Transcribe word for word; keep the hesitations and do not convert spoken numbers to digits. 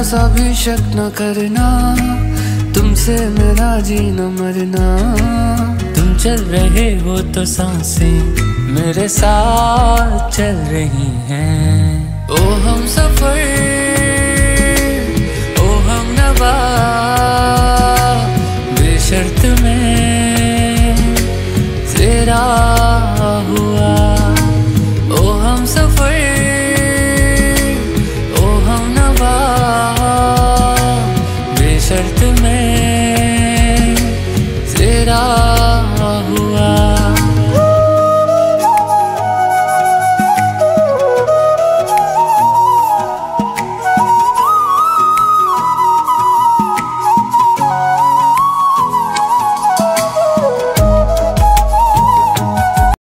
सा भी शक न करना, तुमसे मेरा जीना मरना। तुम चल रहे हो तो सांसें मेरे साथ चल रही हैं।